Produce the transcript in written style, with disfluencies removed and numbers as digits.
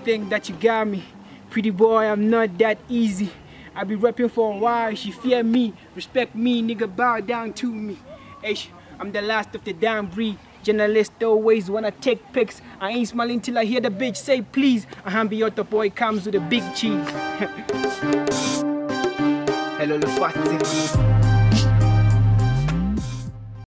think that you got me. Pretty boy, I'm not that easy. I be rapping for a while, she fear me, respect me, nigga bow down to me. Hey, I'm the last of the damn breed. Journalists always wanna take pics. I ain't smiling till I hear the bitch say please. A Hambiota boy comes with a big cheese. Hello Lefatsi.